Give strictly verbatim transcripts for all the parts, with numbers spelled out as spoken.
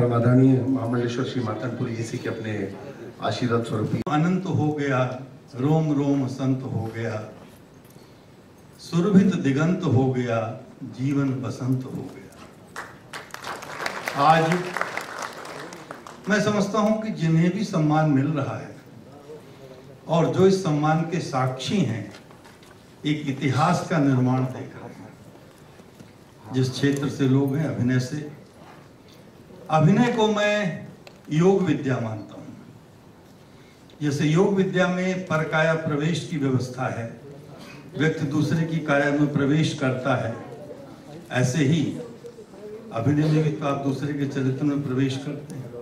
परमादानी महामंडलेश्वर श्री मातनपुरी जी के अपने आशीर्वाद स्वरूप अनंत हो गया, रोम रोम संत हो गया, सुरभित दिगंत हो गया, जीवन बसंत हो गया। आज मैं समझता हूं कि जिन्हें भी सम्मान मिल रहा है और जो इस सम्मान के साक्षी हैं, एक इतिहास का निर्माण देख रहे हैं। जिस क्षेत्र से लोग हैं, अभिनय से, अभिनय को मैं योग विद्या मानता हूं। जैसे योग विद्या में परकाया प्रवेश की व्यवस्था है, व्यक्ति दूसरे की काया में प्रवेश करता है, ऐसे ही अभिनय में भी तो आप दूसरे के चरित्र में प्रवेश करते हैं।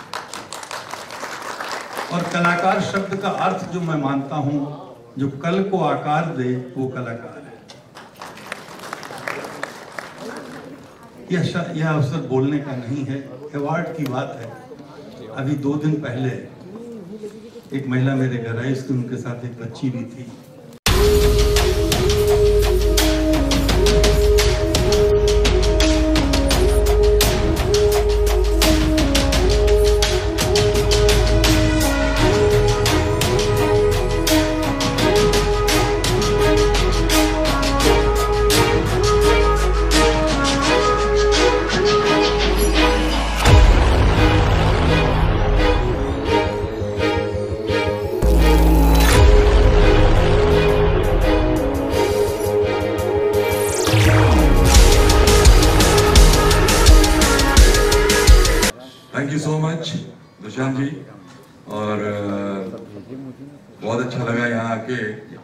और कलाकार शब्द का अर्थ जो मैं मानता हूं, जो कल को आकार दे, वो कलाकार है। यह यह अवसर बोलने का नहीं है, अवार्ड की बात है। अभी दो दिन पहले एक महिला मेरे घर आई, इसकी उनके साथ एक बच्ची भी थी। Thank you so much Dushant ji, और बहुत अच्छा लगा यहाँ आके।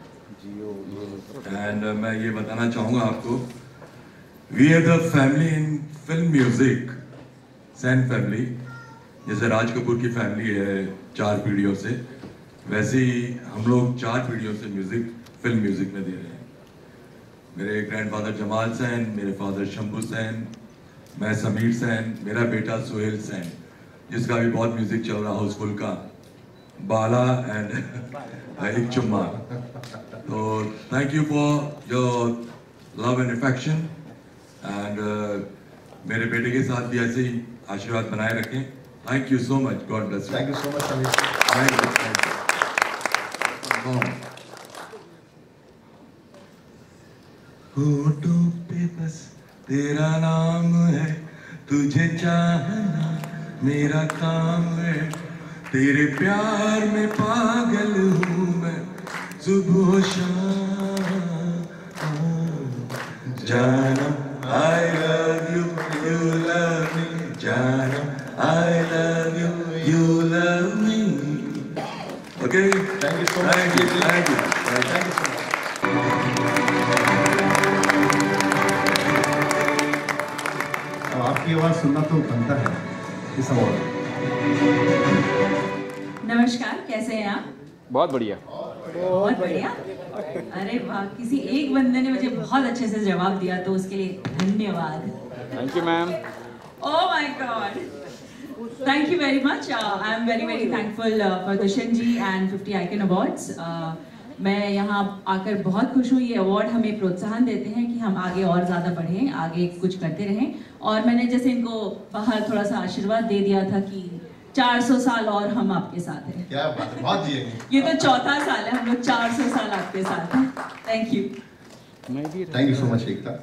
एंड मैं ये बताना चाहूँगा आपको, we are the family in film music, Sen family. जैसे राज कपूर की फैमिली है चार पीढ़ियों से, वैसे ही हम लोग चार पीढ़ियों से म्यूजिक फिल्म म्यूजिक में दे रहे हैं। मेरे ग्रैंडफादर जमाल सैन, मेरे फादर शंभू सैन, मैं समीर सैन, मेरा बेटा सुहेल सैन, जिसका भी बहुत म्यूजिक चल रहा हाउसफुल का, बाला एंड एक चुम्मा। तो thank you for your love and affection, and मेरे बेटे के साथ भी ऐसे ही आशीर्वाद बनाए रखें। Thank you so much, god bless you. Thank you so much Sameer. Thank you, thank you. होठों पे बस तेरा नाम है, तुझे चाहना मेरा काम है, तेरे प्यार में पागल हूँ मैं सुबह शाम। जानम I love you, you love me, जानम I love you, you love me। Okay? Thank you so much। Thank you, thank you, thank you so much। आपकी आवाज सुनना तो बनता है इस अवार्ड। नमस्कार, कैसे हैं आप? बहुत बढ़िया, बहुत बढ़िया। अरे वाह, किसी एक बंदे ने मुझे बहुत अच्छे से जवाब दिया, तो उसके लिए धन्यवाद। Thank you ma'am. Oh my god, thank you very much. I am very very thankful for Dushyant ji and fifty icon awards. मैं यहाँ आकर बहुत खुश हूँ। ये अवार्ड हमें प्रोत्साहन देते हैं कि हम आगे और ज़्यादा बढ़ें, आगे कुछ करते रहें। और मैंने जैसे इनको बाहर थोड़ा सा आशीर्वाद दे दिया था कि चार सौ साल और हम आपके साथ हैं। क्या बात है, बहुत जिएंगे। ये तो चौथा साल है, हम लोग चार सौ साल आपके साथ हैं। Thank you. Thank you so much Ekta.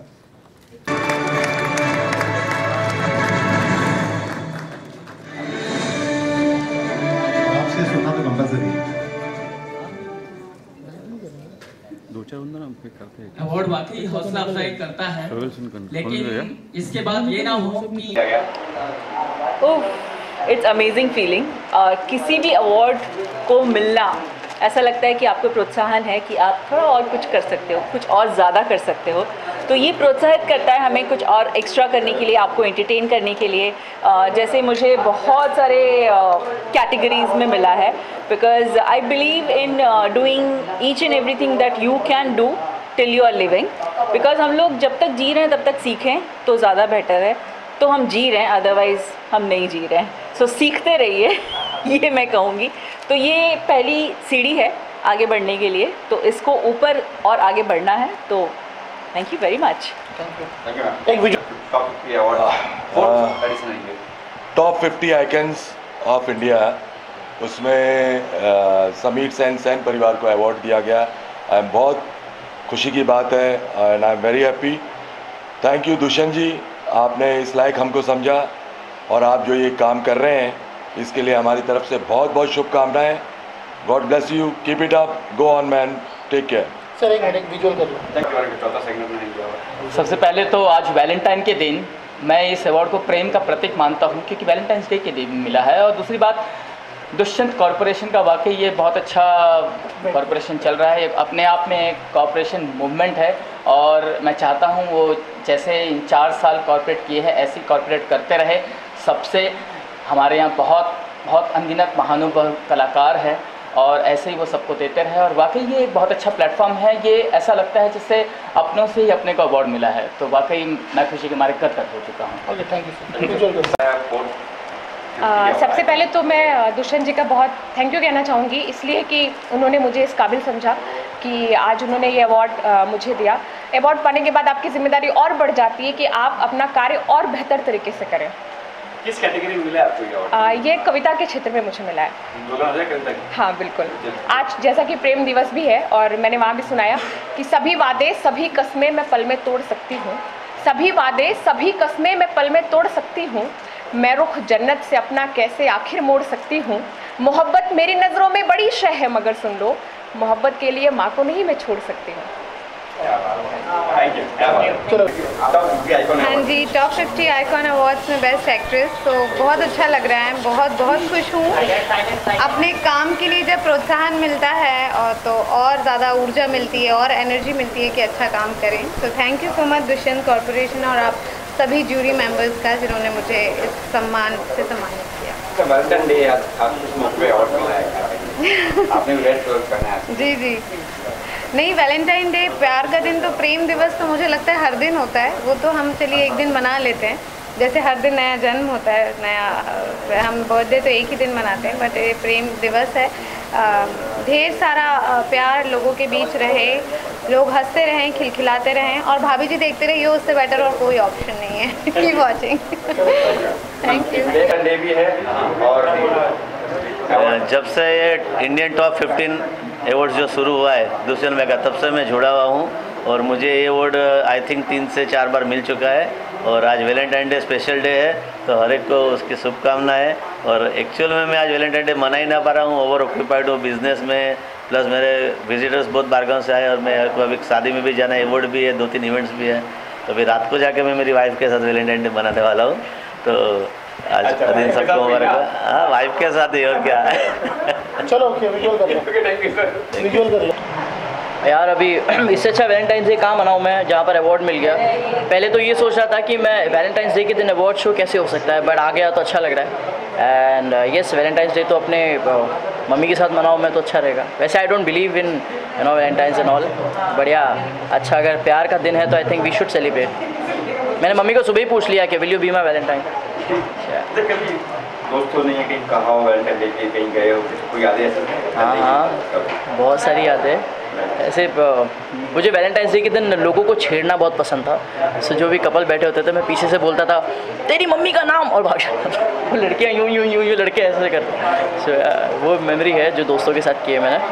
आपसे सुनना तो कंपल्सरी है। दो चार बंदा हम पे करते हैं। अवार्ड वाकई हौसला अफजाई करता है, लेकिन इसके बाद ये ना हो कि इट्स अमेजिंग फीलिंग। किसी भी अवार्ड को मिलना, ऐसा लगता है कि आपको प्रोत्साहन है कि आप थोड़ा और कुछ कर सकते हो, कुछ और ज़्यादा कर सकते हो। तो ये प्रोत्साहित करता है हमें कुछ और एक्स्ट्रा करने के लिए, आपको एंटरटेन करने के लिए। uh, जैसे मुझे बहुत सारे कैटेगरीज uh, में मिला है, because I believe in doing each and everything that you can do till you are living. Because हम लोग जब तक जी रहे हैं तब तक सीखें तो ज़्यादा बेटर है। तो हम जी रहे हैं, अदरवाइज़ हम नहीं जी रहे हैं। सो so, सीखते रहिए ये मैं कहूँगी। तो ये पहली सीढ़ी है आगे बढ़ने के लिए, तो इसको ऊपर और आगे बढ़ना है। तो thank you very much. Top fifty icons of India, उसमें समीर सेन सेन परिवार को अवार्ड दिया गया। आई एम बहुत खुशी की बात है and I am very happy. Thank you Dushyant ji, आपने इस लायक हमको समझा और आप जो ये काम कर रहे हैं इसके लिए हमारी तरफ से बहुत बहुत शुभकामनाएं। God bless you, keep it up, go on man, take care. Sir एक मिनट विजुअल कर लो। सबसे पहले तो आज वैलेंटाइन के दिन मैं इस अवार्ड को प्रेम का प्रतीक मानता हूँ, क्योंकि वैलेंटाइंस डे के दिन मिला है। और दूसरी बात, दुष्यंत कॉरपोरेशन का वाकई ये बहुत अच्छा कॉरपोरेशन चल रहा है, अपने आप में एक कॉरपोरेशन मूवमेंट है। और मैं चाहता हूँ वो जैसे इन चार साल कॉरपोरेट किए हैं ऐसी कॉरपोरेट करते रहे। सबसे हमारे यहाँ बहुत बहुत अनगिनत महानुभव कलाकार हैं और ऐसे ही वो सबको देते रहे। और वाकई ये एक बहुत अच्छा प्लेटफॉर्म है। ये ऐसा लगता है जैसे अपनों से ही अपने को अवार्ड मिला है, तो वाकई मैं खुशी के मारे गदगद हो चुका हूँ। Okay, thank you sir. आ, सबसे पहले तो मैं दुष्यंत जी का बहुत थैंक यू कहना चाहूँगी, इसलिए कि उन्होंने मुझे इस काबिल समझा कि आज उन्होंने ये अवार्ड मुझे दिया। अवार्ड पाने के बाद आपकी जिम्मेदारी और बढ़ जाती है कि आप अपना कार्य और बेहतर तरीके से करें। किस कैटेगरी में मिला है आपको ये अवार्ड? ये कविता के क्षेत्र में मुझे मिला है। दो हज़ार कविता की? हाँ बिल्कुल। आज जैसा कि प्रेम दिवस भी है और मैंने वहाँ भी सुनाया कि सभी वादे सभी कस्में मैं पल में तोड़ सकती हूँ, सभी वादे सभी कस्में मैं पल में तोड़ सकती हूँ, मैं रुख जन्नत से अपना कैसे आखिर मोड़ सकती हूँ, मोहब्बत मेरी नज़रों में बड़ी शय है मगर सुन लो, मोहब्बत के लिए माँ को नहीं मैं छोड़ सकती हूँ। हाँ जी, टॉप फिफ्टी आइकॉन अवार्ड्स में बेस्ट एक्ट्रेस, तो बहुत अच्छा लग रहा है। बहुत बहुत खुश हूँ। अपने काम के लिए जब प्रोत्साहन मिलता है और तो और ज़्यादा ऊर्जा मिलती है और एनर्जी मिलती है कि अच्छा काम करें। तो thank you so much Dushyant corporation और आप सभी जूरी मेंबर्स का जिन्होंने मुझे इस सम्मान से सम्मानित किया। वैलेंटाइन डे आपको किस मौके पे अवार्ड मिला है? आपने रेड कलर पहना है। जी जी नहीं, वैलेंटाइन डे प्यार का दिन, तो प्रेम दिवस तो मुझे लगता है हर दिन होता है। वो तो हम चलिए एक दिन मना लेते हैं, जैसे हर दिन नया जन्म होता है, नया हम बर्थडे तो एक ही दिन मनाते हैं, बट ये प्रेम दिवस है। ढेर सारा प्यार लोगों के बीच रहे, लोग हंसते रहें, खिलखिलाते रहें और भाभी जी देखते रहिए, उससे बेटर और कोई ऑप्शन नहीं है। Keep watching. Thank you. Day भी है और जब से ये इंडियन टॉप फिफ्टीन अवार्ड जो शुरू हुआ है दुष्यंत में का, तब से मैं जुड़ा हुआ हूँ और मुझे ये अवार्ड आई थिंक तीन से चार बार मिल चुका है। और आज वैलेंटाइन डे स्पेशल डे है, तो हर एक को उसकी शुभकामनाएं। और एक्चुअल में मैं आज वैलेंटाइन डे मना ही ना पा रहा हूँ, ओवर ऑक्यूपाइड हूँ बिजनेस में, प्लस मेरे विजिटर्स बहुत बाहर गाँव से आए और मैं अभी शादी में भी जाना है, अवार्ड भी है, दो तीन इवेंट्स भी है। तो अभी रात को जाके मैं मेरी वाइफ के साथ वैलेंटाइन डे मनाने वाला हूँ। तो आज का दिन सबको मुबारक हो। हाँ, वाइफ के साथ ही, और क्या। चलो ओके, विजुअल कर लो, विजुअल कर लो। यार अभी इससे अच्छा वैलेंटाइंस डे कहाँ मनाऊँ मैं, जहाँ पर अवार्ड मिल गया। पहले तो ये सोच रहा था कि मैं वैलेंटाइंस डे के दिन अवार्ड शो कैसे हो सकता है, बट आ गया तो अच्छा लग रहा है। एंड यस, वैलेंटाइंस डे तो अपने मम्मी के साथ मनाऊँ मैं तो अच्छा रहेगा। वैसे I don't believe in you know valentines and all, बढ़िया अच्छा, अगर प्यार का दिन है तो I think we should celebrate. मैंने मम्मी को सुबह ही पूछ लिया कि will you be my valentine. कभी दोस्तों ने कहीं कहा हो वैलेंटाइन डे के, कहीं गए हो, कोई यादें ऐसे? हाँ हाँ, बहुत सारी यादें। ऐसे मुझे वैलेंटाइंस डे के दिन लोगों को छेड़ना बहुत पसंद था। सो जो भी कपल बैठे होते थे, मैं पीछे से बोलता था तेरी मम्मी का नाम, और भाग जाता था। वो लड़कियाँ यूँ यूँ यूँ यूँ लड़के ऐसे करते। सो वो मेमोरी है जो दोस्तों के साथ किए मैंने।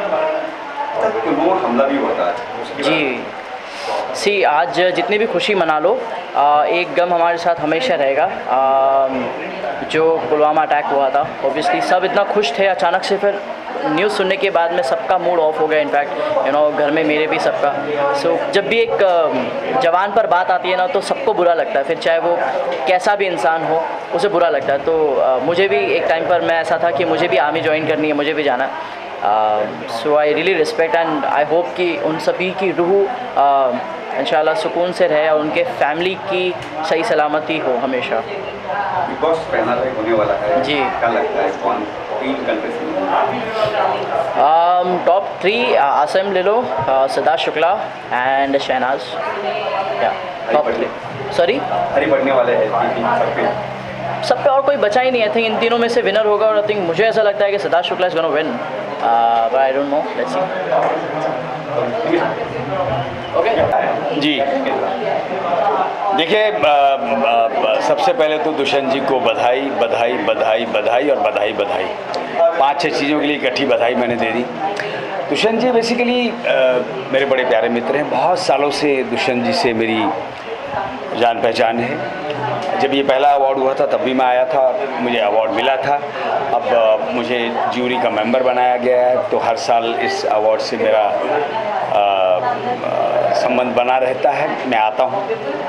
वो हमला भी हुआ था जी। सी आज जितनी भी खुशी मना लो, आ, एक गम हमारे साथ हमेशा रहेगा। आ, जो पुलवामा अटैक हुआ था, ऑब्वियसली सब इतना खुश थे, अचानक से फिर न्यूज़ सुनने के बाद में सबका मूड ऑफ हो गया। इनफैक्ट यू नो घर में मेरे भी सबका। सो so, जब भी एक जवान पर बात आती है ना, तो सबको बुरा लगता है, फिर चाहे वो कैसा भी इंसान हो उसे बुरा लगता है। तो आ, मुझे भी एक टाइम पर मैं ऐसा था कि मुझे भी आर्मी ज्वाइन करनी है, मुझे भी जाना है। So I really respect and I hope कि उन सभी की रूह इंशाल्लाह सुकून से रहे और उनके फैमिली की सही सलामती हो हमेशा। बिग बॉस फाइनल होने वाला है जी, क्या लगता है कौन तीन कंट्रीज में? टॉप थ्री आसम ले लो, सिद्धार्थ शुक्ला एंड शहनाज। या टॉप थ्री सॉरी हरी बढ़ने वाले हैं सब पे सब पे और कोई बचा ही नहीं। आई थिंक इन तीनों में से विनर होगा और आई थिंक मुझे ऐसा लगता है कि Siddharth Shukla is gonna win, but I don't know, let's see. जी देखिए, सबसे पहले तो दुष्यंत जी को बधाई बधाई बधाई बधाई और बधाई बधाई पांच छह चीज़ों के लिए इकट्ठी बधाई मैंने दे दी। दुष्यंत जी बेसिकली मेरे बड़े प्यारे मित्र हैं। बहुत सालों से दुष्यंत जी से मेरी जान पहचान है। जब ये पहला अवार्ड हुआ था तब भी मैं आया था, मुझे अवार्ड मिला था। अब मुझे ज्यूरी का मेंबर बनाया गया है, तो हर साल इस अवार्ड से मेरा संबंध बना रहता है, मैं आता हूँ।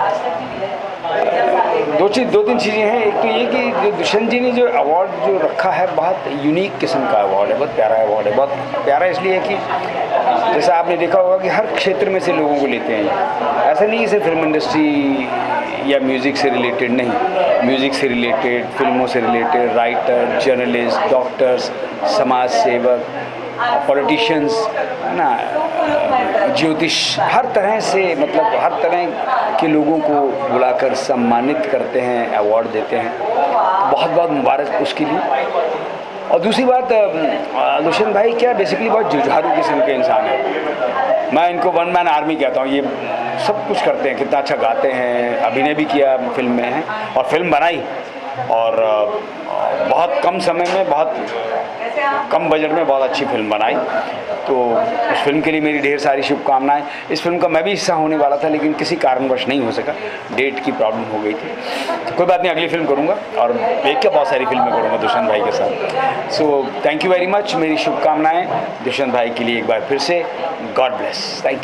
दो चीज़ दो तीन चीज़ें हैं। एक तो ये कि जो दुष्यंत जी ने जो अवार्ड जो रखा है, बहुत यूनिक किस्म का अवार्ड है, बहुत प्यारा अवार्ड है। बहुत प्यारा इसलिए कि जैसा आपने देखा होगा कि हर क्षेत्र में से लोगों को लेते हैं। ऐसा नहीं सिर्फ फिल्म इंडस्ट्री या म्यूज़िक से रिलेटेड नहीं, म्यूज़िक से रिलेटेड, फिल्मों से रिलेटेड, राइटर, जर्नलिस्ट, डॉक्टर्स, समाज सेवक, पॉलिटिशियंस, है ना, ज्योतिष, हर तरह से, मतलब हर तरह के लोगों को बुलाकर सम्मानित करते हैं, अवार्ड देते हैं। बहुत बहुत मुबारक उसके लिए। और दूसरी बात, दुष्यंत भाई क्या बेसिकली बहुत जुझारू किस्म के इंसान है। मैं इनको वन मैन आर्मी कहता हूँ। ये सब कुछ करते हैं, कितना अच्छा गाते हैं, अभिनय भी किया फिल्म में है और फिल्म बनाई, और बहुत कम समय में, बहुत कम बजट में बहुत अच्छी फिल्म बनाई। तो उस फिल्म के लिए मेरी ढेर सारी शुभकामनाएं। इस फिल्म का मैं भी हिस्सा होने वाला था, लेकिन किसी कारणवश नहीं हो सका, डेट की प्रॉब्लम हो गई थी। तो कोई बात नहीं, अगली फिल्म करूंगा और एक क्या बहुत सारी फिल्में करूंगा दुष्यंत भाई के साथ। So thank you very much. मेरी शुभकामनाएं दुष्यंत भाई के लिए एक बार फिर से। God bless. Thank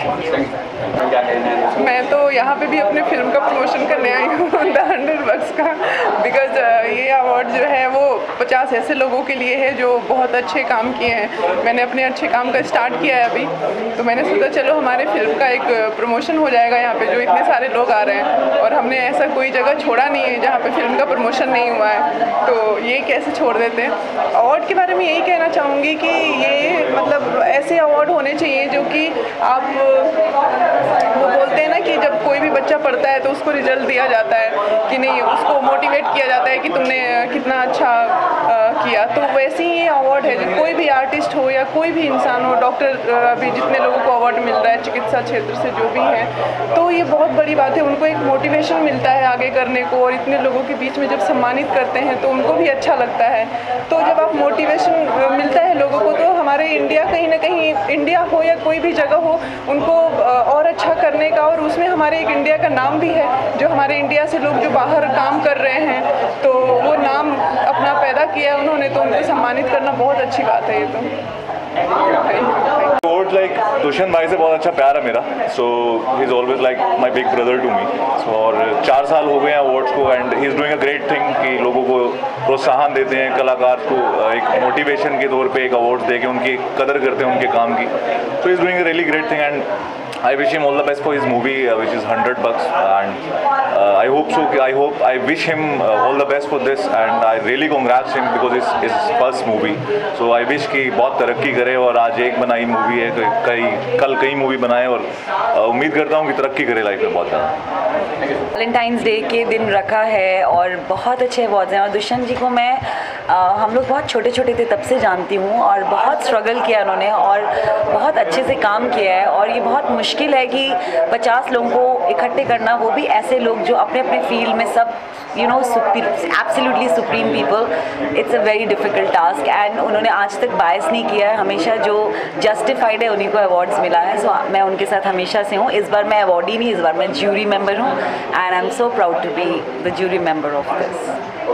you. मैं तो यहाँ पे भी अपने फिल्म का प्रमोशन करने आई हूँ, द हंड्रेड बक्स का, बिकॉज ये अवार्ड जो है वो पचास ऐसे लोगों के लिए है जो बहुत अच्छे काम किए हैं। मैंने अपने अच्छे काम का स्टार्ट किया है अभी, तो मैंने सोचा चलो हमारे फिल्म का एक प्रमोशन हो जाएगा यहाँ पे, जो इतने सारे लोग आ रहे हैं और हमने ऐसा कोई जगह छोड़ा नहीं है जहाँ पे फिल्म का प्रमोशन नहीं हुआ है, तो ये कैसे छोड़ देते हैं। अवार्ड के बारे में यही कहना चाहूँगी कि ये मतलब ऐसे अवार्ड होने चाहिए जो कि आप, वो बोलते हैं ना कि जब कोई भी बच्चा पढ़ता है तो उसको रिजल्ट दिया जाता है कि नहीं, उसको मोटिवेट किया जाता है कि तुमने कितना अच्छा आ, किया। तो वैसे ही ये अवार्ड है, कोई भी आर्टिस्ट हो या कोई भी इंसान हो, डॉक्टर अभी जितने लोगों को अवार्ड मिल रहा है चिकित्सा क्षेत्र से जो भी है, तो ये बहुत बड़ी बात है। उनको एक मोटिवेशन मिलता है आगे करने को, और इतने लोगों के बीच में जब सम्मानित करते हैं तो उनको भी अच्छा लगता है। तो जब आप मोटिवेशन मिलता है लोगों को, तो हमारे इंडिया कहीं ना कहीं, इंडिया हो या कोई भी जगह हो, उनको और अच्छा करने का, और उसमें हमारे एक इंडिया का नाम भी है। जो हमारे इंडिया से लोग जो बाहर काम कर रहे हैं तो वो नाम अपना पैदा किया है उन्होंने, तो उनको सम्मानित करना बहुत अच्छी बात है ये तो। अवार्ड लाइक दुष्यंत भाई से बहुत अच्छा प्यार है मेरा, so he is always like my big brother to me. So और चार साल हो गए हैं अवार्ड्स को, and he is doing a great thing कि लोगों को प्रोत्साहन देते हैं, कलाकार को एक मोटिवेशन के तौर पे एक अवार्ड्स दे के उनकी कदर करते हैं उनके काम की। So he is doing a really great thing, and I wish him all the best for his movie, uh, which is Hundred Bucks, and uh, I hope so. I hope I wish him uh, all the best for this, and I really congrats him because it's his first movie. So I wish कि बहुत तरक्की करे, और आज एक बनाई movie है, कई कल कई मूवी बनाए, और uh, उम्मीद करता हूँ कि तरक्की करे लाइफ में बहुत ज़्यादा। वैलेंटाइंस डे के दिन रखा है और बहुत अच्छे अवार्ड्स हैं, और दुष्यंत जी को मैं आ, हम लोग बहुत छोटे छोटे थे तब से जानती हूँ, और बहुत स्ट्रगल किया उन्होंने और बहुत अच्छे से काम किया है। और ये बहुत मुश्किल है कि पचास लोगों को इकट्ठे करना, वो भी ऐसे लोग जो अपने अपने फील्ड में सब you know absolutely supreme people. It's a very difficult task, and उन्होंने आज तक बायस नहीं किया है, हमेशा जो जस्टिफाइड है उन्हीं को अवार्ड्स मिला है। सो so, मैं उनके साथ हमेशा से हूँ। इस बार मैं अवार्डी नहीं, इस बार मैं ज्यूरी मेंबर हूँ, and I am so proud to be the jury member of this.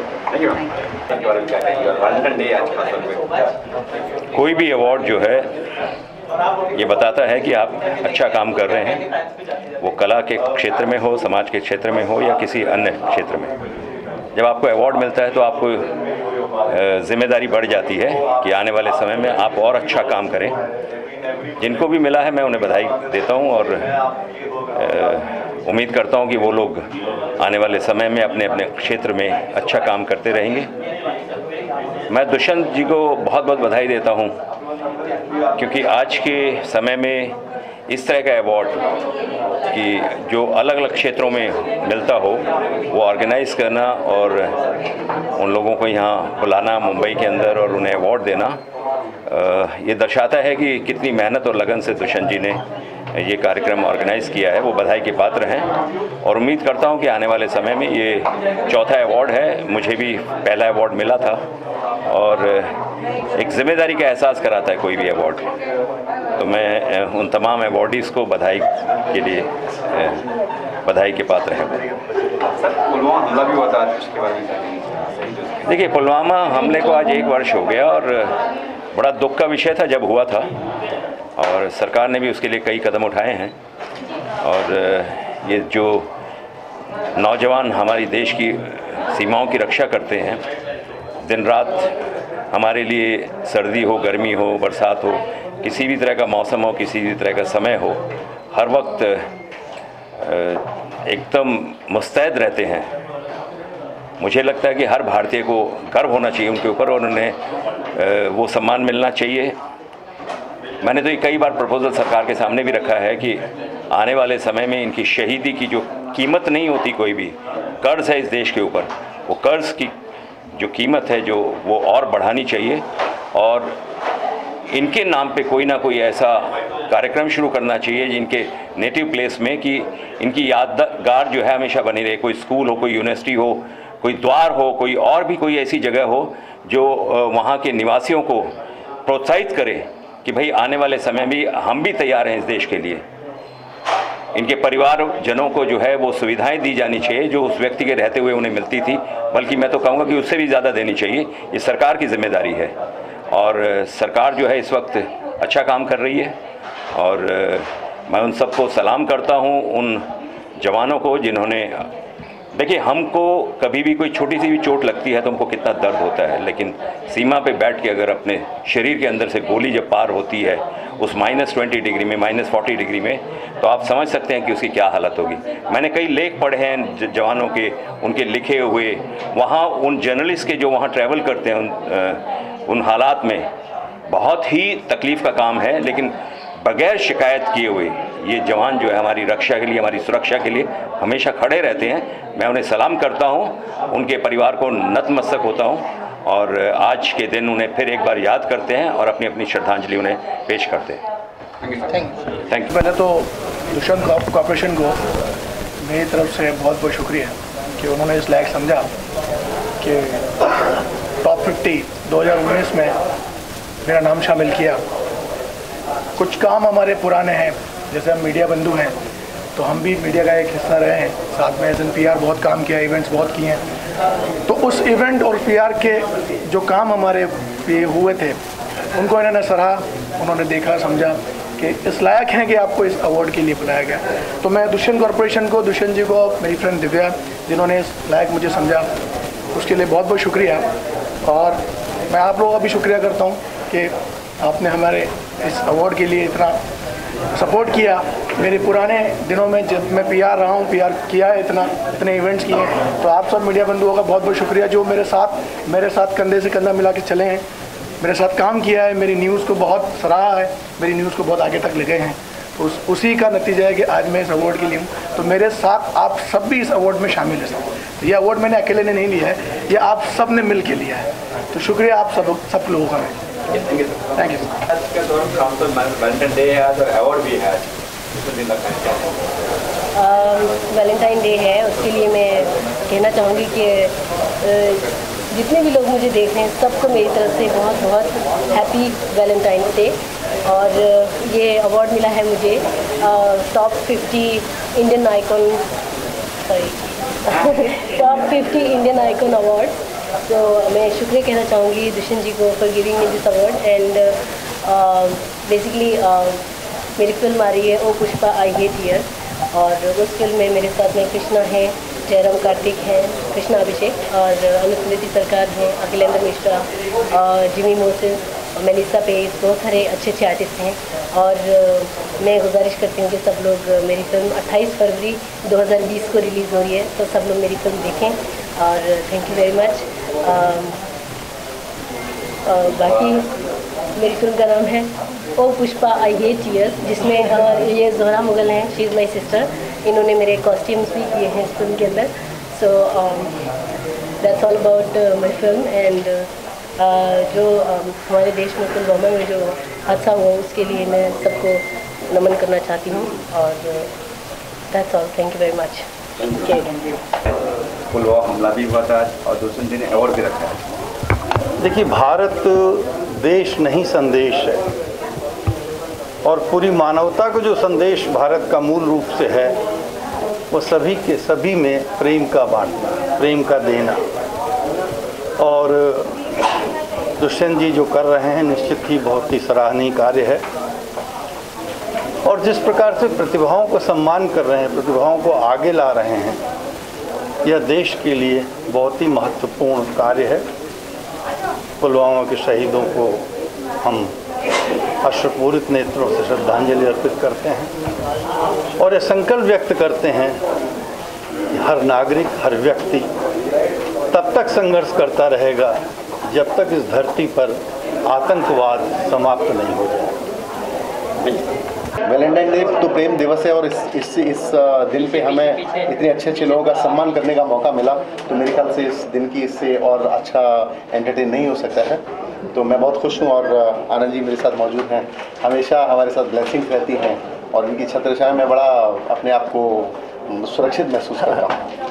कोई भी अवार्ड जो है ये बताता है कि आप अच्छा काम कर रहे हैं, वो कला के क्षेत्र में हो, समाज के क्षेत्र में हो, या किसी अन्य क्षेत्र में। जब आपको अवार्ड मिलता है तो आपको जिम्मेदारी बढ़ जाती है कि आने वाले समय में आप और अच्छा काम करें। जिनको भी मिला है मैं उन्हें बधाई देता हूं, और उम्मीद करता हूं कि वो लोग आने वाले समय में अपने अपने क्षेत्र में अच्छा काम करते रहेंगे। मैं दुष्यंत जी को बहुत बहुत बधाई देता हूं, क्योंकि आज के समय में इस तरह का अवार्ड कि जो अलग अलग क्षेत्रों में मिलता हो वो ऑर्गेनाइज़ करना और उन लोगों को यहाँ बुलाना मुंबई के अंदर और उन्हें अवार्ड देना, ये दर्शाता है कि कितनी मेहनत और लगन से दुष्यंत जी ने ये कार्यक्रम ऑर्गेनाइज़ किया है। वो बधाई के पात्र हैं और उम्मीद करता हूँ कि आने वाले समय में ये चौथा अवार्ड है। मुझे भी पहला अवार्ड मिला था और एक जिम्मेदारी का एहसास कराता है कोई भी अवार्ड, तो मैं उन तमाम अवार्डीज़ को बधाई के लिए बधाई के पात्र हैं। पुलवामा हमला भी हुआ था, उसके बाद देखिए, पुलवामा हमले को आज एक वर्ष हो गया और बड़ा दुख का विषय था जब हुआ था, और सरकार ने भी उसके लिए कई कदम उठाए हैं। और ये जो नौजवान हमारी देश की सीमाओं की रक्षा करते हैं, दिन रात हमारे लिए, सर्दी हो, गर्मी हो, बरसात हो, किसी भी तरह का मौसम हो, किसी भी तरह का समय हो, हर वक्त एकदम मुस्तैद रहते हैं। मुझे लगता है कि हर भारतीय को गर्व होना चाहिए उनके ऊपर और उन्हें वो सम्मान मिलना चाहिए। मैंने तो ये कई बार प्रपोजल सरकार के सामने भी रखा है कि आने वाले समय में इनकी शहीदी की जो कीमत नहीं होती, कोई भी कर्ज है इस देश के ऊपर, वो कर्ज की जो कीमत है जो वो और बढ़ानी चाहिए और इनके नाम पे कोई ना कोई ऐसा कार्यक्रम शुरू करना चाहिए जिनके नेटिव प्लेस में कि इनकी यादगार जो है हमेशा बनी रहे। कोई स्कूल हो, कोई यूनिवर्सिटी हो, कोई द्वार हो, कोई और भी कोई ऐसी जगह हो जो वहाँ के निवासियों को प्रोत्साहित करे कि भाई आने वाले समय में हम भी तैयार हैं इस देश के लिए। इनके परिवारजनों को जो है वो सुविधाएं दी जानी चाहिए जो उस व्यक्ति के रहते हुए उन्हें मिलती थी, बल्कि मैं तो कहूँगा कि उससे भी ज़्यादा देनी चाहिए। ये सरकार की जिम्मेदारी है और सरकार जो है इस वक्त अच्छा काम कर रही है और मैं उन सबको सलाम करता हूँ, उन जवानों को जिन्होंने, देखिए हमको कभी भी कोई छोटी सी भी चोट लगती है तो हमको कितना दर्द होता है, लेकिन सीमा पे बैठ के अगर अपने शरीर के अंदर से गोली जब पार होती है उस माइनस ट्वेंटी डिग्री में, माइनस फोर्टी डिग्री में, तो आप समझ सकते हैं कि उसकी क्या हालत होगी। मैंने कई लेख पढ़े हैं जवानों के, उनके लिखे हुए, वहाँ उन जर्नलिस्ट के जो वहाँ ट्रैवल करते हैं उन, उन हालात में बहुत ही तकलीफ़ का काम है, लेकिन बगैर शिकायत किए हुए ये जवान जो है हमारी रक्षा के लिए, हमारी सुरक्षा के लिए हमेशा खड़े रहते हैं। मैं उन्हें सलाम करता हूँ, उनके परिवार को नतमस्तक होता हूँ और आज के दिन उन्हें फिर एक बार याद करते हैं और अपनी अपनी श्रद्धांजलि उन्हें पेश करते हैं। Thank you. पहले तो दुष्यंत कॉर्पोरेशन को मेरी तरफ से बहुत बहुत शुक्रिया कि उन्होंने इस लायक समझा कि टॉप फिफ्टी दो हज़ार उन्नीस में मेरा नाम शामिल किया। कुछ काम हमारे पुराने हैं, जैसे हम मीडिया बंधु हैं तो हम भी मीडिया का एक हिस्सा रहे हैं, साथ में एस एन पी आर बहुत काम किया, इवेंट्स बहुत किए हैं। तो उस इवेंट और पी आर के जो काम हमारे ये हुए थे उनको इन्होंने सराहा, उन्होंने देखा, समझा कि इस लायक हैं कि आपको इस अवार्ड के लिए बुलाया गया। तो मैं दुष्यंत कॉर्पोरेशन को, दुष्यंत जी को, मेरी फ्रेंड दिव्या जिन्होंने इस लायक मुझे समझा, उसके लिए बहुत बहुत शुक्रिया। और मैं आप लोगों का भी शुक्रिया करता हूँ कि आपने हमारे इस अवार्ड के लिए इतना सपोर्ट किया। मेरे पुराने दिनों में जब मैं पी आर रहा हूँ, पी आर किया है, इतना इतने इवेंट्स किए हैं, तो आप सब मीडिया बंधुओं का बहुत बहुत शुक्रिया जो मेरे साथ मेरे साथ कंधे से कंधा मिला के चले हैं, मेरे साथ काम किया है, मेरी न्यूज़ को बहुत सराहा है, मेरी न्यूज़ को बहुत आगे तक ले गए हैं। तो उस उसी का नतीजा है कि आज मैं इस अवार्ड के लिए हूँ। तो मेरे साथ आप सब भी इस अवार्ड में शामिल हैं। तो ये अवार्ड मैंने अकेले ने नहीं लिया है, ये आप सब ने मिल के लिया है। तो शुक्रिया आप सब सब लोगों का। Thank you thank you. Valentine day है, उसके लिए मैं कहना चाहूँगी कि जितने भी लोग मुझे देख रहे हैं सबको मेरी तरफ से बहुत बहुत हैप्पी वैलेंटाइन डे। और ये अवार्ड मिला है मुझे top fifty Indian icon sorry top fifty Indian icon award. तो मैं शुक्रिया कहना चाहूँगी दुष्यंत जी को for giving me this award. And basically मेरी फिल्म आ रही है oh Pushpa I hate here, और उस फिल्म में मेरे साथ में कृष्णा है, जयराम कार्तिक हैं, कृष्णा अभिषेक और अनुस्मृति सरकार हैं, अखिलेंद्र मिश्रा और जिमी मोसेस, मेलिसा पेस, बहुत सारे अच्छे अच्छे आर्टिस्ट हैं। और मैं गुजारिश करती हूँ कि सब लोग मेरी फिल्म अट्ठाईस फरवरी दो हज़ार बीस को रिलीज़ हो रही है, तो सब लोग मेरी फिल्म देखें। और थैंक यू वेरी मच। बाकी मेरी फिल्म का नाम है oh Pushpa I hate tears, जिसमें uh, ये जोहरा मुगल हैं, शी इज़ माई सिस्टर। इन्होंने मेरे कॉस्ट्यूम्स भी किए हैं इस फिल्म के अंदर। So that's all about my film. And जो um, हमारे देश में पुलवामा में जो हादसा हुआ उसके लिए मैं सबको नमन करना चाहती हूँ। और that's all, thank you very much. Pulwama हमला भी हुआ था आज और दुष्यंत जी ने अवार्ड भी रखा है। देखिए, भारत देश नहीं संदेश है, और पूरी मानवता को जो संदेश भारत का मूल रूप से है वो सभी के सभी में प्रेम का बांटना, प्रेम का देना। और दुष्यंत जी जो कर रहे हैं निश्चित ही बहुत ही सराहनीय कार्य है। और जिस प्रकार से प्रतिभाओं को सम्मान कर रहे हैं, प्रतिभाओं को आगे ला रहे हैं, यह देश के लिए बहुत ही महत्वपूर्ण कार्य है। पुलवामा के शहीदों को हम अश्रुपूरित नेत्रों से श्रद्धांजलि अर्पित करते हैं और यह संकल्प व्यक्त करते हैं कि हर नागरिक, हर व्यक्ति तब तक संघर्ष करता रहेगा जब तक इस धरती पर आतंकवाद समाप्त नहीं हो जाए। वैलेंटाइन डे तो प्रेम दिवस है और इस इस इस दिन पे हमें इतने अच्छे अच्छे लोगों का सम्मान करने का मौका मिला, तो मेरे ख्याल से इस दिन की इससे और अच्छा एंटरटेन नहीं हो सकता है। तो मैं बहुत खुश हूँ और आनंद जी मेरे साथ मौजूद हैं, हमेशा हमारे साथ ब्लेसिंग्स रहती हैं और उनकी छत्रछाया में बड़ा अपने आप को सुरक्षित महसूस करता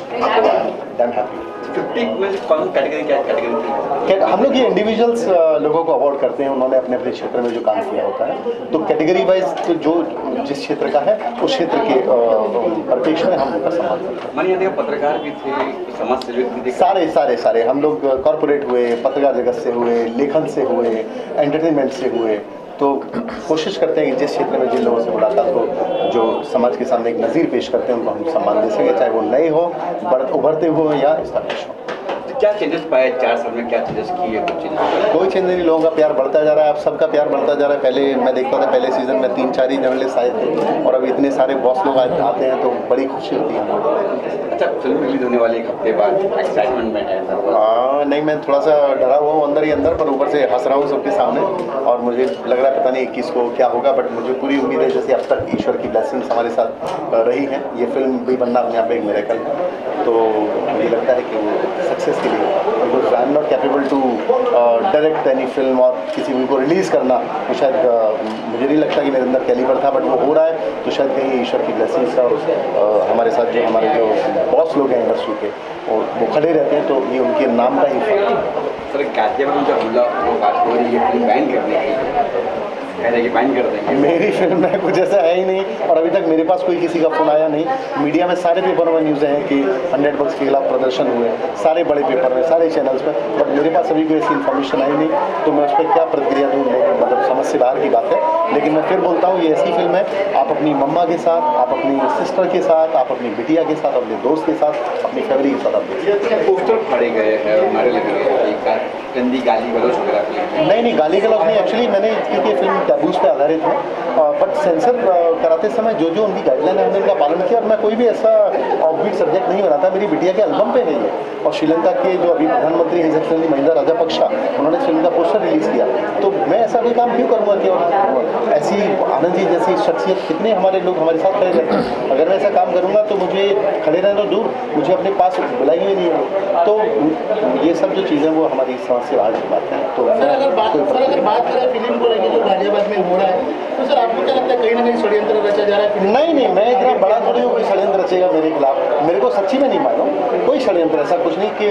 हूँ। फिफ्टी में कौन कैटेगरी क्या कैटेगरी? हम लोग ये इंडिविजुअल्स लोगों को अवार्ड करते हैं, उन्होंने अपने अपने क्षेत्र में जो काम किया होता है। तो कैटेगरी वाइज तो जो जिस क्षेत्र का है उस क्षेत्र के परिप्रेक्ष्य में हम उनका सम्मान करते हैं। मानिए पत्रकार भी थे, समाज सेवक भी थे, सारे सारे सारे हम लोग कॉरपोरेट हुए, पत्रकार जगत से हुए, लेखन से हुए, एंटरटेनमेंट से हुए। तो कोशिश करते हैं कि जिस क्षेत्र में जिन लोगों से मुलाकात हो, जो समाज के सामने एक नज़ीर पेश करते हैं, उनको हम सम्मान दे सकें, चाहे वो नए हो, बढ़ उभरते हो या इस्टेब्लिश हो। क्या चेंजेस पाए चार साल में, क्या चेंजेस किए? कुछ चेंजेस? कोई चेंज नहीं, लोगों का प्यार बढ़ता जा रहा है, अब सबका प्यार बढ़ता जा रहा है। पहले मैं देखता था पहले सीजन में तीन चार ही जर्नलिस्ट आए थे और अब इतने सारे बॉस लोग आते हैं तो बड़ी खुशी होती है। अच्छा, फिल्म रिलीज होने वाली एक हफ्ते बाद एक्साइटमेंट में है? हाँ नहीं, मैं थोड़ा सा डरा हुआ हूँ अंदर ही अंदर, पर ऊपर से हंस रहा हूँ सबके सामने और मुझे लग रहा है पता नहीं इक्कीस को क्या होगा, बट मुझे पूरी उम्मीद है जैसे अब तक ईश्वर की ब्लेसिंग्स हमारे साथ रही हैं। ये फिल्म भी बनना अपने आप एक मिरेकल है, तो मुझे लगता है कि वो सक्सेस के लिए, because I am not capable to direct any film और किसी फिल्म को रिलीज़ करना, तो शायद uh, मुझे नहीं लगता कि मेरे अंदर कैलिबर था, बट वो हो रहा है। तो शायद कहीं ईश्वर की ब्लेसिंग्स और uh, हमारे साथ जो हमारे जो बॉस लोग हैं इंडस्ट्री के और वो खड़े रहते हैं, तो ये उनके नाम का ही फर्क है। सर, गाजियाबाद में जो हमला वो बात हो रही है, फिल्म बैन करने की, कहने की बैन कर देंगे। मेरी फिल्म में कुछ ऐसा है ही नहीं और अभी तक मेरे पास कोई किसी का फ़ोन आया नहीं। मीडिया में सारे पेपर में न्यूज़ हैं कि हंड्रेड बक्स के खिलाफ प्रदर्शन हुए, सारे बड़े पेपर में, सारे चैनल्स पर, बट मेरे पास अभी कोई ऐसी इन्फॉर्मेशन आई नहीं, तो मैं उस पर क्या प्रतिक्रिया दूँ, मतलब समझ से बाहर की बात है। लेकिन मैं फिर बोलता हूँ, ये ऐसी फिल्म है, आप अपनी मम्मा के साथ, आप अपनी सिस्टर के साथ, आप अपनी बिटिया के साथ, अपने दोस्त के साथ, अपनी फैमिली के साथ आप देखिए। पोस्टर फाड़े गए हैं, मारे लगे गए, गंदी गाली गलौज वगैरह? नहीं नहीं, गाली गलौज नहीं, एक्चुअली मैंने, क्योंकि फिल्म टैबूज पे आधारित है, बट सेंसर कराते समय जो जो उनकी गाइडलाइन है हमने उनका पालन किया और मैं कोई भी ऐसा ऑफबीट सब्जेक्ट नहीं बनाता। मेरी बिटिया के एल्बम पे है ये, और श्रीलंका के जो अभी प्रधानमंत्री हिज एक्सेलेंसी महिंदा राजापक्षा, उन्होंने फिल्म का पोस्टर रिलीज किया, तो मैं ऐसा कोई काम क्यों करूँगा कि और ऐसी आनंद जी जैसी शख्सियत कितने हमारे लोग हमारे साथ खड़े रहते हैं, अगर मैं ऐसा काम करूँगा तो मुझे खड़े रहने तो दूर, मुझे अपने पास बुलाई हुई नहीं है। तो ये सब जो चीज़ें वो हमारी समझ से बाहर की बात है। तो सर अगर बात सर अगर बात करें फिल्म को लेकर जो गाजियाबाद में हो रहा है, तो सर आपको क्या लगता है कहीं ना कहीं षड्यंत्र रचा जा रहा है? नहीं नहीं, मैं इतना बड़ा थोड़ी हूँ कोई षड्यंत्र रचेगा मेरे खिलाफ, मेरे को सच्ची में नहीं मालूम कोई षड्यंत्र, ऐसा कुछ नहीं कि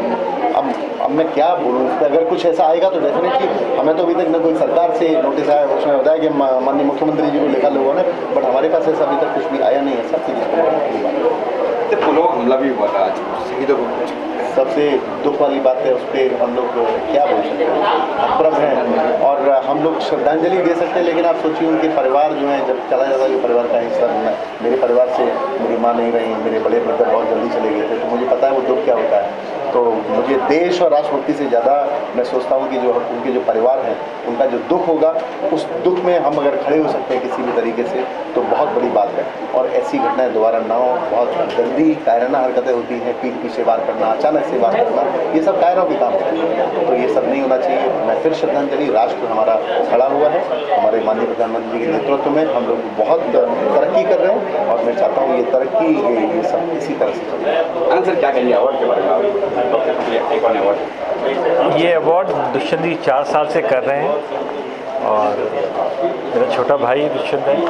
अब अब मैं क्या बोलूँ। अगर कुछ ऐसा आएगा तो डेफिनेटली, हमें तो अभी तक न कोई सरकार से नोटिस आया, उसमें बताया कि माननीय मुख्यमंत्री जी को लिखा लोगों ने, बट हमारे पास ऐसा अभी तक कुछ भी आया नहीं है। सब चीज़ पुलवामा हमला भी हुआ था आज, शहीदों को कुछ सबसे दुख वाली बात है, उस पर हम लोग क्या बोल सकते हैं, अप्रब हैं और हम लोग श्रद्धांजलि दे सकते हैं, लेकिन आप सोचिए उनके परिवार जो हैं, जब चला जाता है जो परिवार का हिस्सा, मेरे परिवार से मेरी माँ नहीं रही, मेरे बड़े ब्रदर बहुत जल्दी चले गए थे, तो मुझे पता है वो दुख क्या होता है। तो मुझे देश और राष्ट्रभक्ति से ज़्यादा मैं सोचता हूँ कि जो उनके जो परिवार हैं उनका जो दुख होगा, उस दुख में हम अगर खड़े हो सकते हैं किसी भी तरीके से तो बहुत बड़ी बात है। और ऐसी घटनाएं दोबारा ना हो, बहुत गंदी कायराना हरकतें होती हैं, पीठ पीछे वार करना, अचानक से वार करना, ये सब कायरों के काम होते हैं, तो ये सब नहीं होना चाहिए। मैं बार फिर श्रद्धांजलि। राष्ट्र हमारा खड़ा हुआ है, हमारे माननीय प्रधानमंत्री के नेतृत्व में हम लोग बहुत तरक्की कर रहे हैं और मैं चाहता हूँ ये तरक्की ये सब इसी तरह से चले। आनंद सर क्या कहेंगे अवार्ड के बारे में? अवार्ड ये अवार्ड दुष्यंत जी चार साल से कर रहे हैं और मेरा छोटा भाई दुष्यंत है।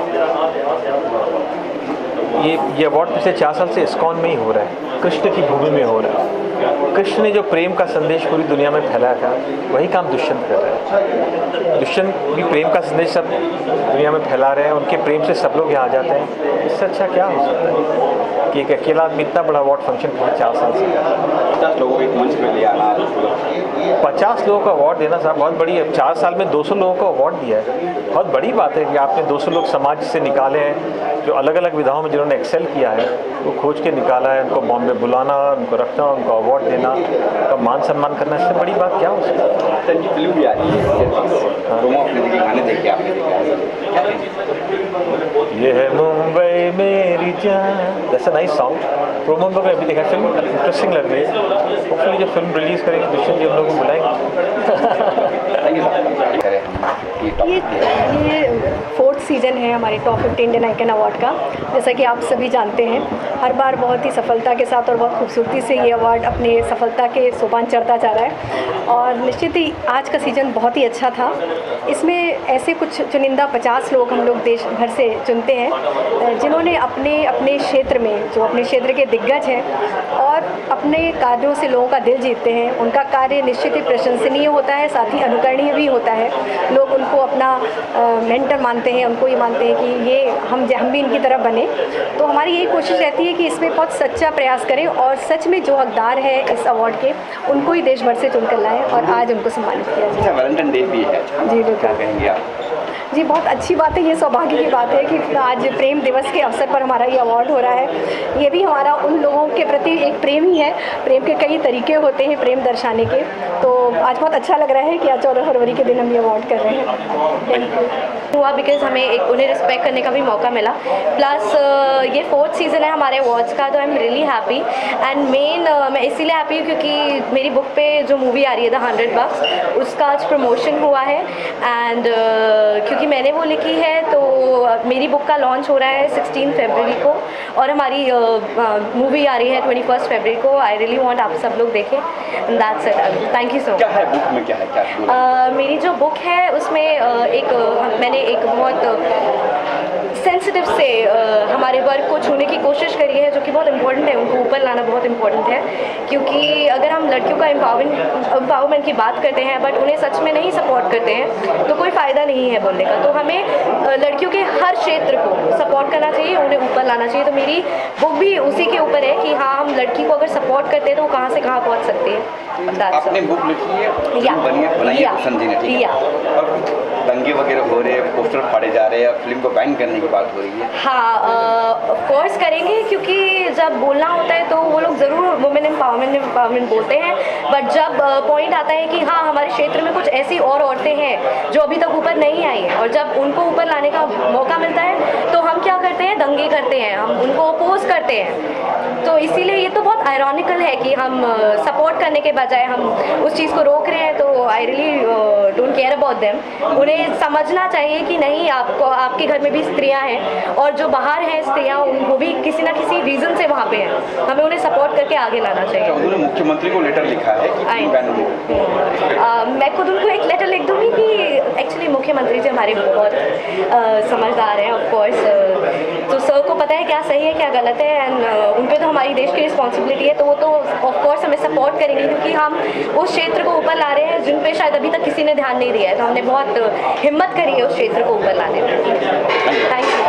ये ये अवार्ड पिछले चार साल से इस्कॉन में ही हो रहा है, कृष्ण की भूमि में हो रहा है। कृष्ण ने जो प्रेम का संदेश पूरी दुनिया में फैलाया था वही काम दुष्यंत कर रहा है। दुष्यंत भी प्रेम का संदेश सब दुनिया में फैला रहे हैं, उनके प्रेम से सब लोग यहाँ आ जाते हैं। इससे अच्छा क्या हो सकता है कि एक अकेला आदमी इतना बड़ा अवार्ड फंक्शन पिछले चार साल से पचास लोगों को एक मंच पे ले आना, पचास लोगों को अवार्ड देना साहब बहुत बड़ी है। चार साल में दो सौ लोगों को अवार्ड दिया है, बहुत बड़ी बात है कि आपने दो सौ लोग समाज से निकाले हैं जो अलग अलग विधाओं में जिन्होंने एक्सेल किया है, वो खोज के निकाला है। उनको बॉम्बे बुलाना, उनको रखना, उनको अवार्ड देना, उनका मान सम्मान करना, इससे बड़ी बात क्या हो सकती है। सर की फिल्म भी आ रही है, प्रोमो आपने देखी, गाने देखे आपने देखा, ये है मुंबई मेरी जान, that's a nice song. Promo में अभी देखा, फिल्म इंटरेस्टिंग लग रही है। होपफुली जब फिल्म रिलीज़ करेंगे दुष्यंत जी हम लोगों को बुलाएंगे। ये ये फोर्थ सीज़न है हमारे top fifty Indian icon award का। जैसा कि आप सभी जानते हैं, हर बार बहुत ही सफलता के साथ और बहुत खूबसूरती से ये अवार्ड अपने सफलता के सोपान चढ़ता जा रहा है और निश्चित ही आज का सीज़न बहुत ही अच्छा था। इसमें ऐसे कुछ चुनिंदा पचास लोग हम लोग देश भर से चुनते हैं जिन्होंने अपने अपने क्षेत्र में, जो अपने क्षेत्र के दिग्गज हैं और अपने कार्यों से लोगों का दिल जीतते हैं। उनका कार्य निश्चित ही प्रशंसनीय होता है, साथ ही अनुकरणीय भी होता है। लोग उनको अपना मेंटर मानते हैं, उनको ये मानते हैं कि ये हम हम भी इनकी तरह बने। तो हमारी यही कोशिश रहती है कि इसमें बहुत सच्चा प्रयास करें और सच में जो हकदार है इस अवार्ड के उनको ही देश भर से चुनकर लाएं और आज उनको सम्मानित किया जाए। वैलेंटाइन डे भी है जी बिल्कुल, क्या कहेंगे आप? जी बहुत अच्छी बात है, ये सौभाग्य की बात है कि आज प्रेम दिवस के अवसर पर हमारा ये अवार्ड हो रहा है। ये भी हमारा उन लोगों के प्रति एक प्रेम ही है। प्रेम के कई तरीके होते हैं प्रेम दर्शाने के, तो आज बहुत अच्छा लग रहा है कि आज चौदह फरवरी के दिन हम ये अवार्ड कर रहे हैं। थैंक यू हुआ बिकॉज हमें एक उन्हें रिस्पेक्ट करने का भी मौका मिला। प्लस ये फोर्थ सीज़न है हमारे अवार्ड्स का, तो I am really happy. And मेन मैं इसीलिए हैप्पी हूँ क्योंकि मेरी बुक पे जो मूवी आ रही है द हंड्रेड बक्स, उसका आज प्रमोशन हुआ है। एंड uh, क्योंकि मैंने वो लिखी है तो मेरी बुक का लॉन्च हो रहा है सिक्सटीन फरवरी को और हमारी मूवी uh, uh, आ रही है ट्वेंटी फर्स्ट फरवरी को। आई रियली वांट आप सब लोग देखें। That's it, thank you so much. क्या है बुक में, क्या है क्या है? uh, मेरी जो बुक है उसमें uh, एक uh, मैंने एक बहुत सेंसिटिव से uh, हमारे वर्क को छूने की कोशिश करी है, जो कि बहुत इंपॉर्टेंट है। उनको ऊपर लाना बहुत इंपॉर्टेंट है क्योंकि अगर हम लड़कियों का एम्पावरमेंट एम्पावरमेंट की बात करते हैं बट उन्हें सच में नहीं सपोर्ट करते हैं तो कोई फ़ायदा नहीं है बोलने का। तो हमें uh, लड़कियों के हर क्षेत्र को सपोर्ट करना चाहिए, उन्हें ऊपर लाना चाहिए। तो मेरी बुक भी उसी के ऊपर है कि हाँ, हम लड़की को अगर सपोर्ट करते हैं तो वो कहाँ से कहाँ पहुँच सकती है। आपने बुक लिखी है, या बनी है, बनाई है कुशन जी ने, ठीक या है। और दंगे वगैरह हो रहे हैं, पोस्टर फाड़े जा रहे हैं, फिल्म को बैन करने की बात हो रही है। हाँ, ऑफ कोर्स करेंगे क्योंकि जब बोलना होता है तो वो लोग ज़रूर वुमेन एम्पावरमेंट एम्पावरमेंट बोलते हैं, बट जब पॉइंट आता है कि हाँ हमारे क्षेत्र में कुछ ऐसी और औरतें हैं जो अभी तक ऊपर नहीं आई हैं और जब उनको ऊपर लाने का मौका मिलता है तो हम क्या करते हैं, दंगे करते हैं, हम उनको अपोज करते हैं। तो इसीलिए ये तो बहुत आयरॉनिकल है कि हम सपोर्ट करने के बजाय हम उस चीज़ को रोक रहे हैं। तो I really don't care about them. उन्हें समझना चाहिए कि नहीं, आपको आपके घर में भी स्त्रियां हैं और जो बाहर हैं स्त्रियां, वो भी किसी ना किसी रीज़न से वहाँ पे हैं। हमें उन्हें सपोर्ट करके आगे लाना चाहिए। उन्होंने मुख्यमंत्री को लेटर लिखा है कि फिल्म बैन हो। मैं खुद उनको एक लेटर लिख दूँगी कि एक्चुअली मुख्यमंत्री जी हमारे बहुत uh, समझदार हैं ऑफ कोर्स, तो सर को पता है क्या सही है क्या गलत है एंड uh, उन पर तो हमारी देश की रिस्पॉन्सिबिलिटी है, तो वो तो ऑफ कोर्स हमें सपोर्ट करेंगे क्योंकि हम उस क्षेत्र को ऊपर ला रहे हैं जिन पे शायद अभी तक किसी ने ध्यान नहीं दिया है। तो हमने बहुत हिम्मत करी है उस क्षेत्र को ऊपर लाने में। Thank you.